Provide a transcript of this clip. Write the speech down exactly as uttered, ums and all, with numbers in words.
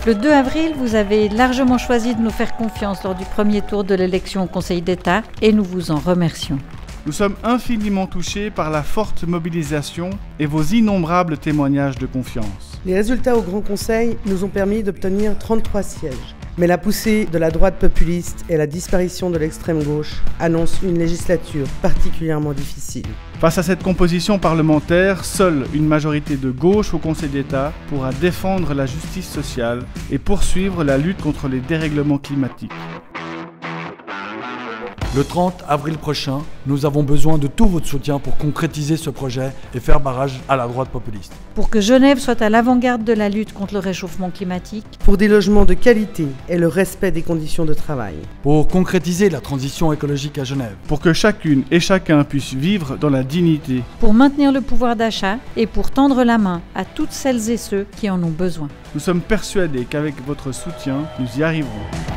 Le deux avril, vous avez largement choisi de nous faire confiance lors du premier tour de l'élection au Conseil d'État et nous vous en remercions. Nous sommes infiniment touchés par la forte mobilisation et vos innombrables témoignages de confiance. Les résultats au Grand Conseil nous ont permis d'obtenir trente-trois sièges. Mais la poussée de la droite populiste et la disparition de l'extrême gauche annoncent une législature particulièrement difficile. Face à cette composition parlementaire, seule une majorité de gauche au Conseil d'État pourra défendre la justice sociale et poursuivre la lutte contre les dérèglements climatiques. Le trente avril prochain, nous avons besoin de tout votre soutien pour concrétiser ce projet et faire barrage à la droite populiste. Pour que Genève soit à l'avant-garde de la lutte contre le réchauffement climatique. Pour des logements de qualité et le respect des conditions de travail. Pour concrétiser la transition écologique à Genève. Pour que chacune et chacun puisse vivre dans la dignité. Pour maintenir le pouvoir d'achat et pour tendre la main à toutes celles et ceux qui en ont besoin. Nous sommes persuadés qu'avec votre soutien, nous y arriverons.